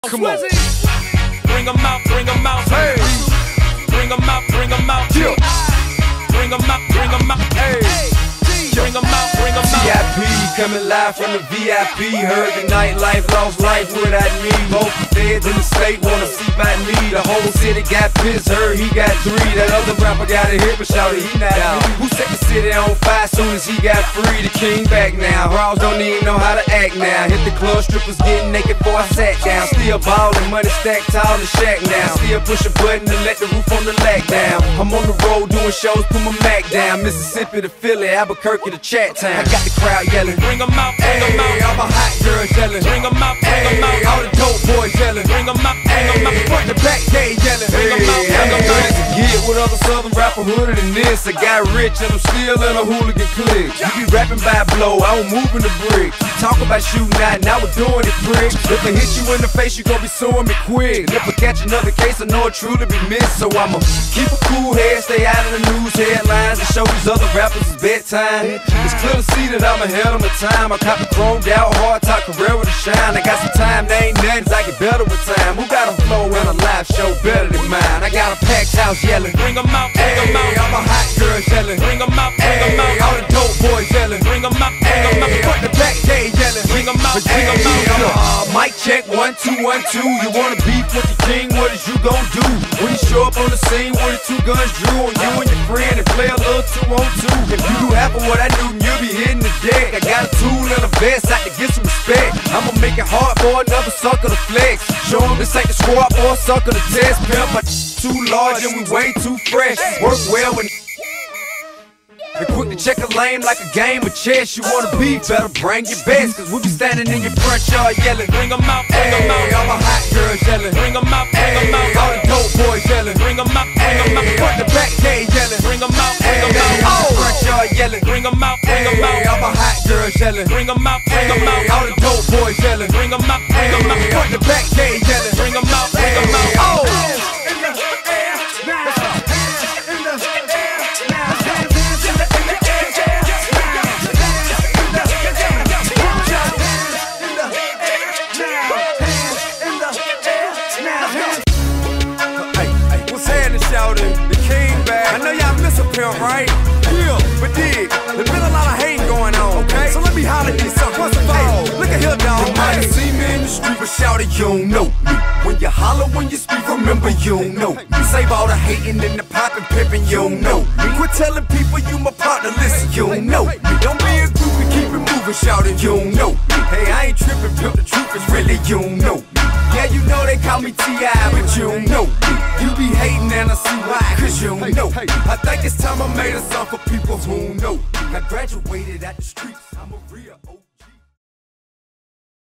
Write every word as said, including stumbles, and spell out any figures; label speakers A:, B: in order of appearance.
A: Come on.
B: Bring them out, bring them out.
A: Hey.
B: Bring them out, bring them out.
A: Yeah.
B: Bring them out, bring them out.
A: Hey.
B: Bring them out, bring them out.
C: V I P coming live from the V I P. Heard the nightlife, lost life without me. Both the feds in the state wanna see by me. The whole city got pissed, heard he got three. That other rapper got a hit, but shouted he not out. Who set the city on fire soon as he got free? The king back now. Raws don't even know how to act now. Hit the club, strippers getting naked before I sat down. Still ballin', money stacked tall in the shack now. Still push a button to let the roof on the lack down. I'm on the road doing shows, put my Mac down. Mississippi to Philly, Albuquerque to Chat Town. I got the crowd yelling,
B: Bring them out, bring them
C: hey,
B: out.
C: all my hot girls yelling,
B: Bring them out, bring
C: hey,
B: them out.
C: all the dope boys yelling,
B: Bring them out, bring them out.
C: front to back gay yelling,
B: Bring 'em out, bring 'em out.
C: to get with other southern rapper hooded than this. I got rich and I'm still in a hooligan clique. You be rapping by blow, I don't move in the bricks. Talk about shooting out, now we're doing it prick. If I hit you in the face, you gon' be suing me quick. If I catch another case, I know it truly be missed. So I'ma keep a cool head, stay out of the news headlines, and show these other rappers it's bedtime. It's clear to see that I'm ahead of my time. I cop the chromed out, hard top career with a shine. I got some time, they ain't nothing, I get better with time. Who got a flow and a live show better than mine? I got a packed house yelling,
B: Bring them out, bring them
C: hey, all
B: out.
C: my hot girls yelling,
B: Bring them out, bring them
C: hey,
B: out.
C: all the dope boys yelling,
B: Bring them out, bring them
C: hey,
B: out.
C: front to back gay yelling,
B: Bring them out, bring
C: hey,
B: them out.
C: uh, mic check, one, two, one, two. You wanna beef with the king, what is you gon' do? When you show up on the scene with the two guns drew on you and your friend and play a little two on two. If you do half of what I do, you'll be hitting the deck. I got a tool and a vest, I can get some respect. I'ma make it hard for another sucker to flex. Show him this ain't the squad or a sucker to test. Pimp, my too large and we way too fresh. Work well when and quick to check a lane like a game of chess. You wanna be better, bring your best. Cause we be standing in your front yard yelling,
B: Bring them out, bring them
C: hey,
B: out.
C: all my hot girls yelling,
B: Bring them out, bring them
C: hey,
B: out.
C: all the dope boys yelling,
B: Bring them out, bring them
C: hey,
B: out.
C: front to back gay yelling,
B: Bring them out, bring
C: hey,
B: them out.
C: all the front yard yelling,
B: Bring them out, bring them
C: hey, all
B: out.
C: my hot girls yelling,
B: Bring them out, bring them
C: hey,
B: out.
C: all the dope boys yelling,
B: Bring them out, bring them
C: hey,
B: out.
C: front to back gay yelling,
B: Bring them out, bring them out.
C: oh. The king back. I know y'all miss a pimp, right? Yeah, but dig, there's been a lot of hating going on, okay? So let me holler at you something. First of all, look at here, dog. You might have seen me in the street, but shout it, you don't know me. When you holler, when you speak, remember you don't know me. Save all the hating and the popping, pimping, you don't know me. Quit telling people you my partner, listen, you don't know me. Don't be a groupie, keep it moving, shout it, you don't know me. Hey, I ain't tripping, pimp, the truth is really you don't know me. Yeah, you know they call me T I, but you don't know me. You be hating and I see why, cause you don't know me. I think it's time I made a song for people who know me. I graduated at the streets, I'm a real